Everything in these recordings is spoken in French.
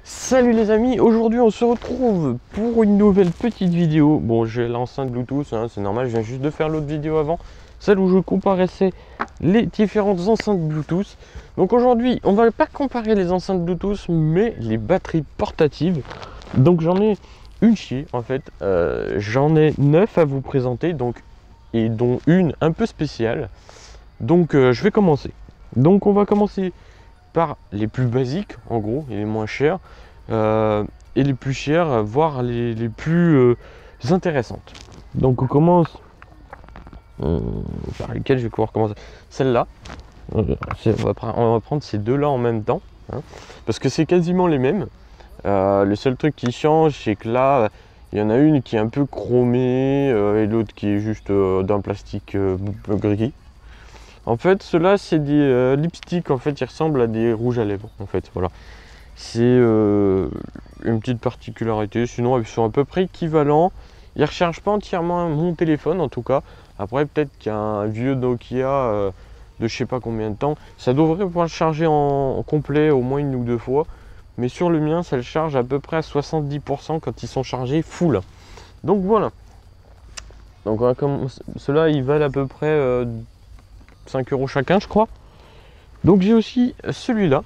Salut les amis, aujourd'hui on se retrouve pour une nouvelle petite vidéo. Bon, j'ai l'enceinte Bluetooth, hein, c'est normal, je viens juste de faire l'autre vidéo avant, celle où je comparaissais les différentes enceintes Bluetooth. Donc aujourd'hui, on va pas comparer les enceintes Bluetooth, mais les batteries portatives. Donc j'en ai une chier en fait, j'en ai 9 à vous présenter, donc, et dont une un peu spéciale. Donc je vais commencer. Donc on va commencer par les plus basiques, en gros, et les moins chers, et les plus chers, voire les plus intéressantes. Donc on commence par lesquelles je vais pouvoir commencer. Celle-là, on va prendre ces deux-là en même temps, hein, parce que c'est quasiment les mêmes. Le seul truc qui change, c'est que là, il y en a une qui est un peu chromée, et l'autre qui est juste d'un plastique gris. En fait, ceux-là, c'est des lipsticks, en fait, ils ressemblent à des rouges à lèvres, en fait, voilà. C'est une petite particularité, sinon ils sont à peu près équivalents. Ils ne rechargent pas entièrement mon téléphone, en tout cas. Après, peut-être qu'il y a un vieux Nokia de je sais pas combien de temps. Ça devrait pouvoir le charger en complet au moins une ou deux fois. Mais sur le mien, ça le charge à peu près à 70% quand ils sont chargés full. Donc voilà. Donc ceux-là, ils valent à peu près 5 € chacun, je crois. Donc j'ai aussi celui-là.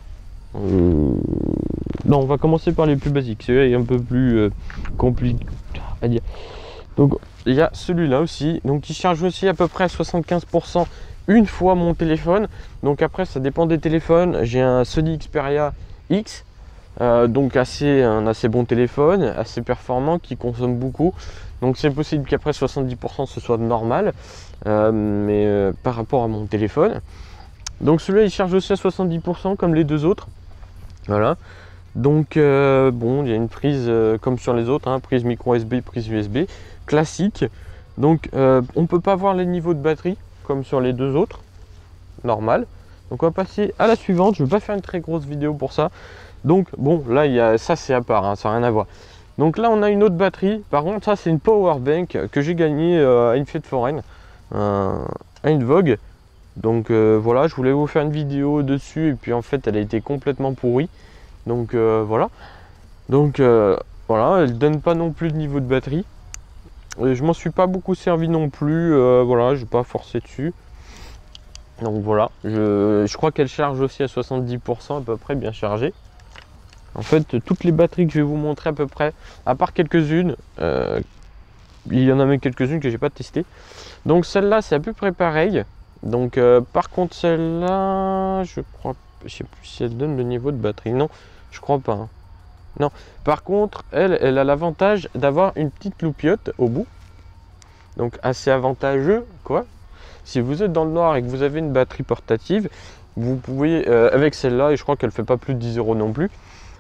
Non, on va commencer par les plus basiques. Celui-là est un peu plus compliqué à dire. Donc il y a celui-là aussi. Donc il charge aussi à peu près à 75% une fois mon téléphone. Donc après, ça dépend des téléphones. J'ai un Sony Xperia X. Donc un assez bon téléphone, assez performant, qui consomme beaucoup. Donc c'est possible qu'après 70% ce soit normal, mais par rapport à mon téléphone. Donc celui-là il charge aussi à 70% comme les deux autres. Voilà. Donc bon, il y a une prise comme sur les autres, hein, prise micro USB, prise USB, classique. Donc on ne peut pas voir les niveaux de batterie comme sur les deux autres, normal. Donc on va passer à la suivante, je ne vais pas faire une très grosse vidéo pour ça. Donc bon, là il y a ça, c'est à part, hein, ça n'a rien à voir. Donc là on a une autre batterie. Par contre, ça c'est une power bank que j'ai gagnée à une fête foraine, à une Vogue. Donc voilà, je voulais vous faire une vidéo dessus et puis en fait elle a été complètement pourrie. Donc voilà. Donc voilà, elle donne pas non plus de niveau de batterie. Et je m'en suis pas beaucoup servi non plus. Voilà, je vais pas forcer dessus. Donc voilà, je crois qu'elle charge aussi à 70% à peu près, bien chargée. En fait, toutes les batteries que je vais vous montrer à peu près, à part quelques-unes, il y en a même quelques-unes que j'ai pas testées. Donc celle-là, c'est à peu près pareil. Donc par contre, celle-là, je sais plus si elle donne le niveau de batterie. Non, je crois pas. Hein. Non. Par contre, elle a l'avantage d'avoir une petite loupiote au bout. Donc assez avantageux, quoi. Si vous êtes dans le noir et que vous avez une batterie portative, vous pouvez, avec celle-là, et je crois qu'elle fait pas plus de 10 € non plus,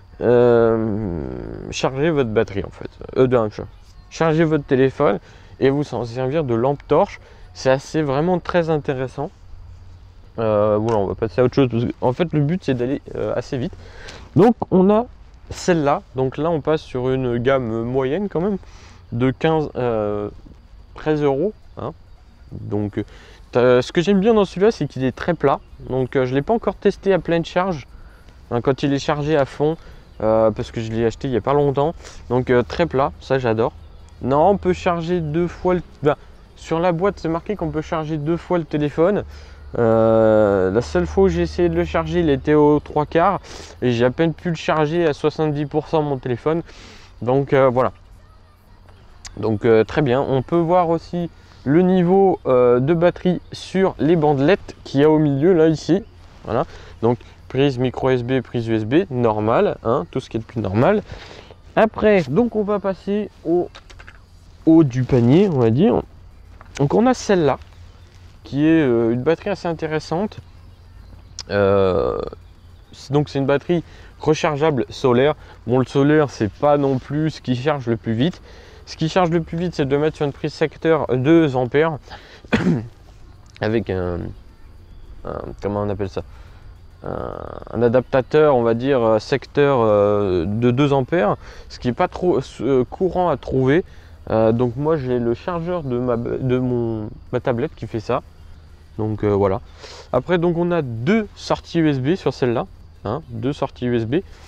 charger votre batterie en fait. Charger votre téléphone et vous en servir de lampe torche. C'est vraiment très intéressant. Voilà, on va passer à autre chose parce que en fait le but c'est d'aller assez vite. Donc on a celle-là. Donc là on passe sur une gamme moyenne quand même de 13 €. Hein. Donc ce que j'aime bien dans celui-là, c'est qu'il est très plat. Donc je ne l'ai pas encore testé à pleine charge, hein, quand il est chargé à fond, parce que je l'ai acheté il n'y a pas longtemps. Donc très plat, ça j'adore. Non, on peut charger deux fois le... Ben, sur la boîte, c'est marqué qu'on peut charger deux fois le téléphone. La seule fois où j'ai essayé de le charger, il était aux 3/4 et j'ai à peine pu le charger à 70% mon téléphone. Donc voilà. Donc très bien. On peut voir aussi le niveau de batterie sur les bandelettes qu'il y a au milieu là ici. Voilà. Donc prise micro USB, prise USB, normal, hein, tout ce qui est le plus normal. Après, donc on va passer au haut du panier, on va dire. Donc on a celle-là, qui est une batterie assez intéressante. Donc c'est une batterie rechargeable solaire. Bon, le solaire, c'est pas non plus ce qui charge le plus vite. Ce qui charge le plus vite, c'est de mettre sur une prise secteur 2 ampères avec comment on appelle ça, un adaptateur, on va dire secteur de 2 ampères, ce qui n'est pas trop courant à trouver. Donc moi j'ai le chargeur de ma tablette qui fait ça. Donc voilà. Après donc on a deux sorties USB sur celle-là, hein, deux sorties USB.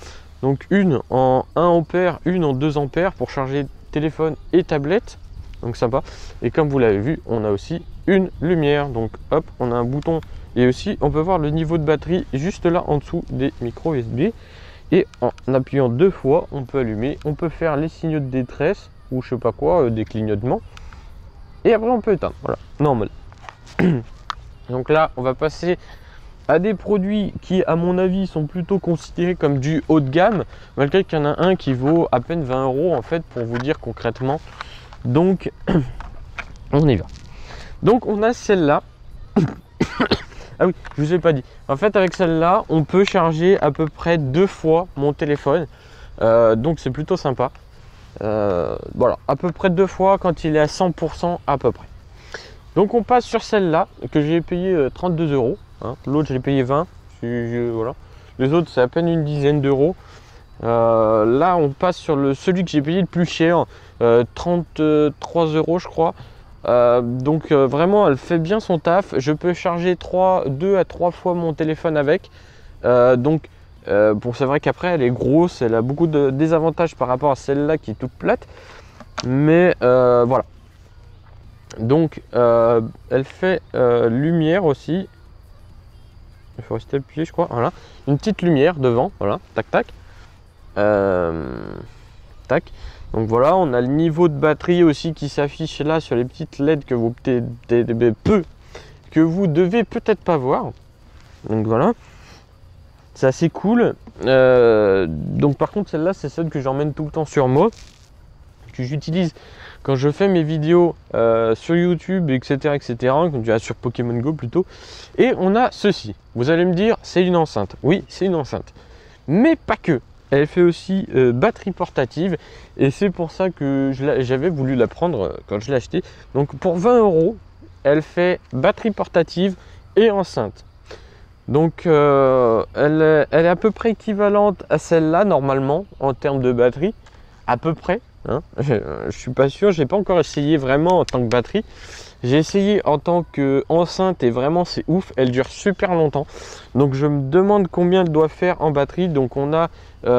Donc une en 1 ampère, une en 2 ampères pour charger téléphone et tablette. Donc sympa. Et comme vous l'avez vu, on a aussi une lumière. Donc hop, on a un bouton. Et aussi, on peut voir le niveau de batterie juste là en dessous des micros USB. Et en appuyant 2 fois, on peut allumer. On peut faire les signaux de détresse ou je sais pas quoi, des clignotements. Et après, on peut éteindre. Voilà, normal. Donc là, on va passer à des produits qui, à mon avis, sont plutôt considérés comme du haut de gamme, malgré qu'il y en a un qui vaut à peine 20 € en fait, pour vous dire concrètement. Donc, on y va. Donc, on a celle-là. Ah oui, je vous ai pas dit. En fait, avec celle-là, on peut charger à peu près 2 fois mon téléphone. Donc, c'est plutôt sympa. Voilà, à peu près 2 fois quand il est à 100% à peu près. Donc, on passe sur celle-là que j'ai payé 32 €. Hein. L'autre, je l'ai payé 20. Voilà. Les autres, c'est à peine une dizaine d'euros. Là, on passe sur celui que j'ai payé le plus cher, 33 € je crois. Donc vraiment, elle fait bien son taf. Je peux charger 2 à 3 fois mon téléphone avec. Bon, c'est vrai qu'après, elle est grosse, elle a beaucoup de désavantages par rapport à celle-là qui est toute plate. Mais voilà. Donc, elle fait lumière aussi. Il faut rester appuyé, je crois. Voilà, une petite lumière devant. Voilà, tac, tac. Tac. Donc voilà, on a le niveau de batterie aussi qui s'affiche là sur les petites LED que vous devez peut-être pas voir. Donc voilà, c'est assez cool. Donc par contre, celle-là, c'est celle que j'emmène tout le temps sur moi, que j'utilise quand je fais mes vidéos sur YouTube, etc., etc., sur Pokémon Go plutôt. Et on a ceci. Vous allez me dire, c'est une enceinte. Oui, c'est une enceinte. Mais pas que. Elle fait aussi batterie portative. Et c'est pour ça que j'avais voulu la prendre quand je l'ai acheté. Donc pour 20 €, elle fait batterie portative et enceinte. Donc elle est à peu près équivalente à celle-là normalement en termes de batterie. À peu près. Hein. Je suis pas sûr, j'ai pas encore essayé vraiment en tant que batterie. J'ai essayé en tant qu'enceinte et vraiment c'est ouf, elle dure super longtemps. Donc je me demande combien elle doit faire en batterie. Donc on a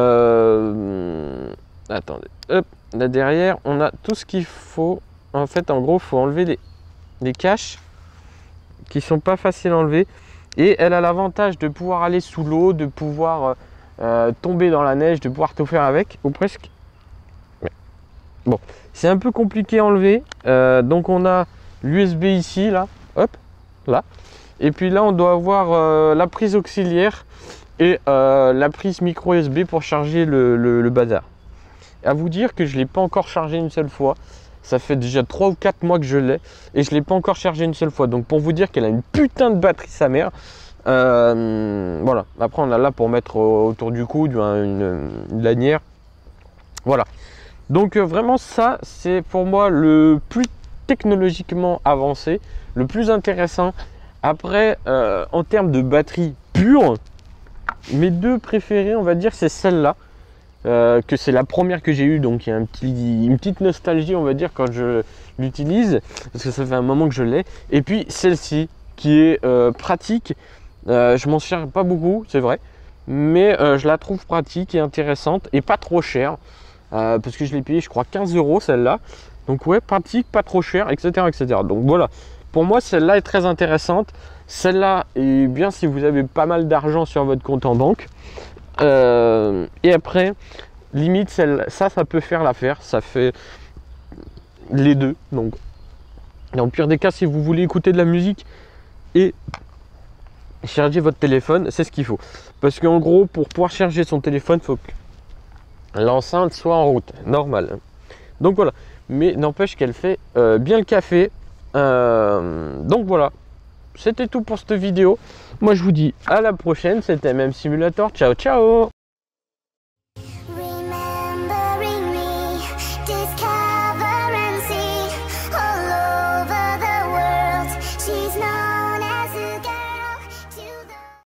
attendez, hop, là derrière on a tout ce qu'il faut. En fait, en gros, il faut enlever les caches qui sont pas faciles à enlever. Et elle a l'avantage de pouvoir aller sous l'eau, de pouvoir tomber dans la neige, de pouvoir tout faire avec, ou presque. Bon, c'est un peu compliqué à enlever. Donc on a l'USB ici, là, hop, là. Et puis là, on doit avoir la prise auxiliaire et la prise micro USB pour charger le bazar. À vous dire que je ne l'ai pas encore chargé une seule fois. Ça fait déjà 3 ou 4 mois que je l'ai et je ne l'ai pas encore chargé une seule fois. Donc pour vous dire qu'elle a une putain de batterie sa mère. Voilà, après on a là pour mettre autour du coude une lanière. Voilà. Donc vraiment ça, c'est pour moi le plus technologiquement avancé, le plus intéressant. Après, en termes de batterie pure, mes deux préférées, on va dire, c'est celle-là. Que c'est la première que j'ai eue, donc il y a une petite nostalgie, on va dire, quand je l'utilise, parce que ça fait un moment que je l'ai. Et puis celle-ci, qui est pratique. Je m'en sers pas beaucoup, c'est vrai, mais je la trouve pratique et intéressante et pas trop chère. Parce que je l'ai payé, je crois, 15 € celle-là. Donc ouais, pratique, pas trop cher, etc., etc. Donc voilà, pour moi, celle-là est très intéressante. Celle-là est bien si vous avez pas mal d'argent sur votre compte en banque. Et après, limite, ça peut faire l'affaire. Ça fait les deux. Donc, dans le pire des cas, si vous voulez écouter de la musique et charger votre téléphone, c'est ce qu'il faut. Parce qu'en gros, pour pouvoir charger son téléphone, il faut que l'enceinte soit en route, normal. Donc voilà, mais n'empêche qu'elle fait bien le café. Donc voilà, c'était tout pour cette vidéo. Moi je vous dis à la prochaine, c'était MM Simulator, ciao ciao.